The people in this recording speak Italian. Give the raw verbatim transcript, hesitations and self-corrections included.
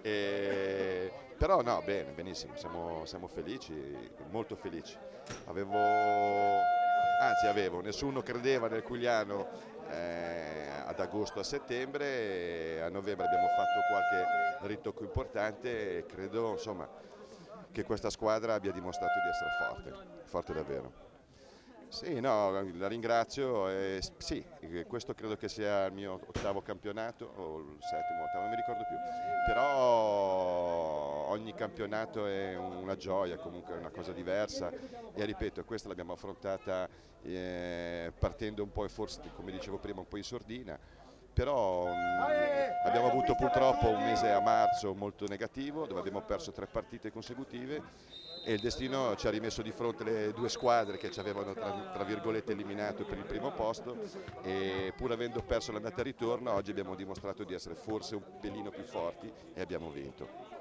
E, però no, bene, benissimo, siamo, siamo felici, molto felici. Avevo, anzi avevo, nessuno credeva nel Cugliano eh, ad agosto, a settembre, e a novembre abbiamo fatto qualche ritocco importante e credo insomma, che questa squadra abbia dimostrato di essere forte, forte davvero. Sì, no, la ringrazio. E sì, questo credo che sia il mio ottavo campionato, o il settimo, ottavo, non mi ricordo più. Però ogni campionato è una gioia, comunque è una cosa diversa e ripeto, questa l'abbiamo affrontata eh, partendo un po' e forse, come dicevo prima, un po' in sordina. Però mh, abbiamo avuto purtroppo un mese a marzo molto negativo dove abbiamo perso tre partite consecutive e il destino ci ha rimesso di fronte le due squadre che ci avevano tra, tra virgolette eliminato per il primo posto e pur avendo perso l'andata e ritorno oggi abbiamo dimostrato di essere forse un pelino più forti e abbiamo vinto.